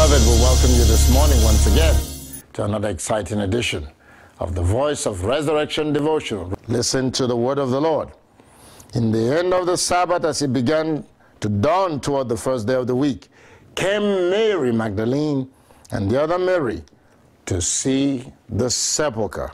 Beloved, we welcome you this morning once again to another exciting edition of the Voice of Resurrection Devotional. Listen to the word of the Lord. In the end of the Sabbath, as it began to dawn toward the first day of the week, came Mary Magdalene and the other Mary to see the sepulchre.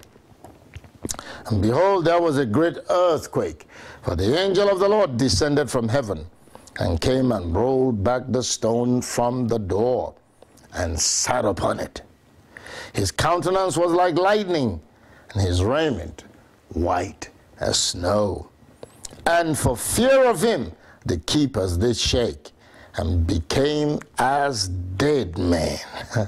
And behold, there was a great earthquake, for the angel of the Lord descended from heaven and came and rolled back the stone from the door and sat upon it. His countenance was like lightning, and his raiment white as snow. And for fear of him, the keepers did shake, and became as dead men.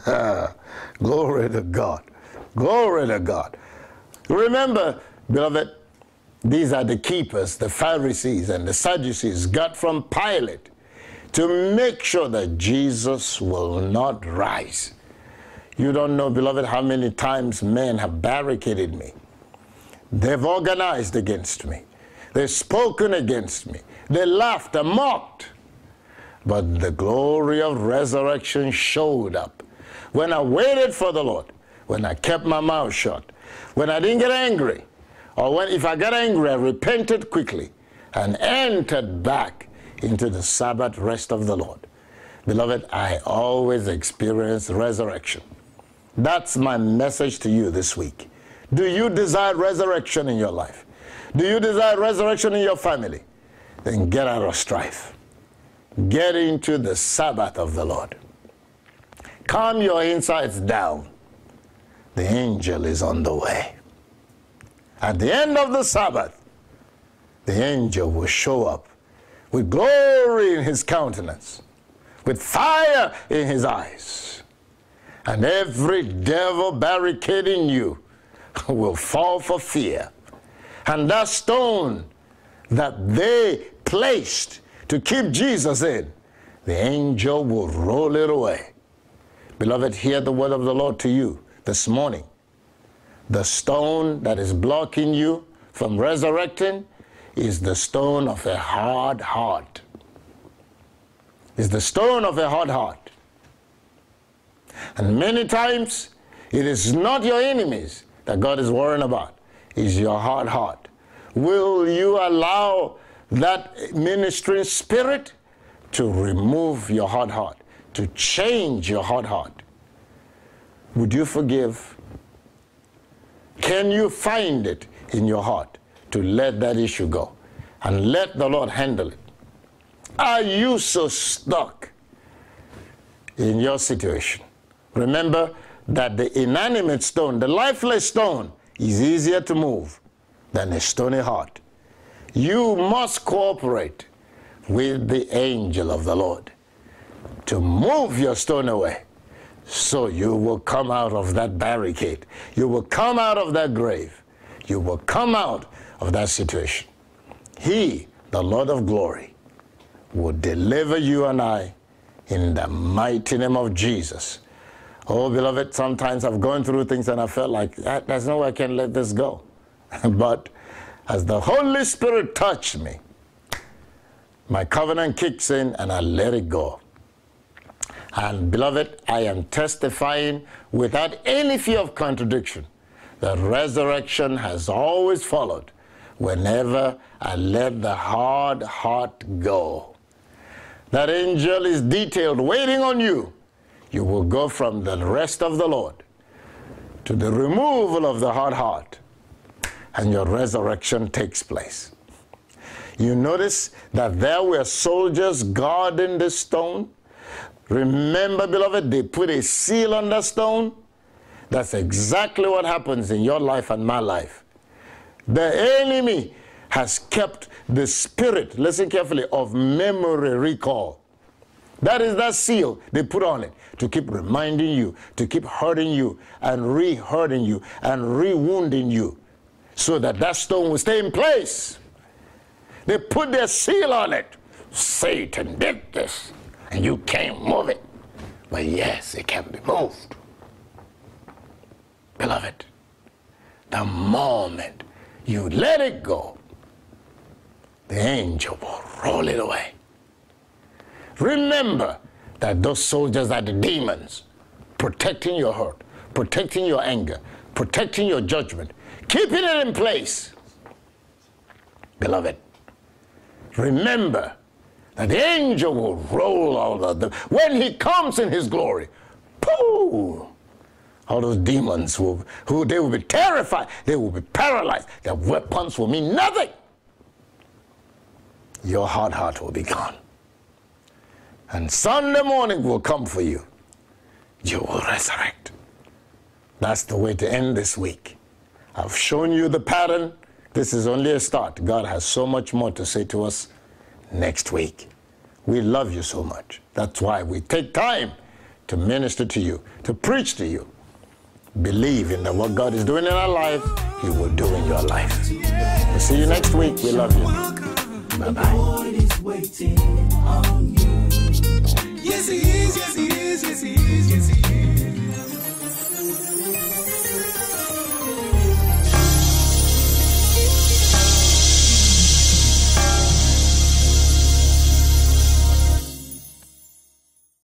Glory to God. Glory to God. Remember, beloved, these are the keepers, the Pharisees and the Sadducees, got from Pilate to make sure that Jesus will not rise. You don't know, beloved, how many times men have barricaded me. They've organized against me. They've spoken against me. They laughed and mocked. But the glory of resurrection showed up when I waited for the Lord, when I kept my mouth shut, when I didn't get angry, or when if I got angry, I repented quickly and entered back into the Sabbath rest of the Lord. Beloved, I always experience resurrection. That's my message to you this week. Do you desire resurrection in your life? Do you desire resurrection in your family? Then get out of strife. Get into the Sabbath of the Lord. Calm your insides down. The angel is on the way. At the end of the Sabbath, the angel will show up with glory in his countenance, with fire in his eyes. And every devil barricading you will fall for fear. And that stone that they placed to keep Jesus in, the angel will roll it away. Beloved, hear the word of the Lord to you this morning. The stone that is blocking you from resurrecting is the stone of a hard heart. It's the stone of a hard heart. And many times, it is not your enemies that God is worrying about. It's your hard heart. Will you allow that ministering spirit to remove your hard heart, to change your hard heart? Would you forgive? Can you find it in your heart to let that issue go and let the Lord handle it? Are you so stuck in your situation? Remember that the inanimate stone, the lifeless stone, is easier to move than a stony heart. You must cooperate with the angel of the Lord to move your stone away, so you will come out of that barricade. You will come out of that grave. You will come out of that situation. He, the Lord of glory, will deliver you and I in the mighty name of Jesus. Oh, beloved, sometimes I've gone through things and I felt like, there's no way I can let this go. But as the Holy Spirit touched me, my covenant kicks in and I let it go. And beloved, I am testifying without any fear of contradiction that resurrection has always followed whenever I let the hard heart go. That angel is detailed waiting on you. You will go from the rest of the Lord to the removal of the hard heart, and your resurrection takes place. You notice that there were soldiers guarding the stone. Remember, beloved, they put a seal on the stone. That's exactly what happens in your life and my life. The enemy has kept the spirit, listen carefully, of memory recall. That is that seal they put on it to keep reminding you, to keep hurting you and re-hurting you and re-wounding you so that that stone will stay in place. They put their seal on it. Satan did this, and you can't move it. But yes, it can be moved. Beloved, the moment you let it go, the angel will roll it away. Remember that those soldiers are the demons, protecting your hurt, protecting your anger, protecting your judgment, keeping it in place. Beloved, remember that the angel will roll all of them. When he comes in his glory, pooh, all those demons they will be terrified. They will be paralyzed. Their weapons will mean nothing. Your hard heart will be gone. And Sunday morning will come for you. You will resurrect. That's the way to end this week. I've shown you the pattern. This is only a start. God has so much more to say to us next week. We love you so much. That's why we take time to minister to you, to preach to you. Believe in that what God is doing in our life, He will do in your life. We'll see you next week. We love you. Bye-bye. Yes, He is. Yes,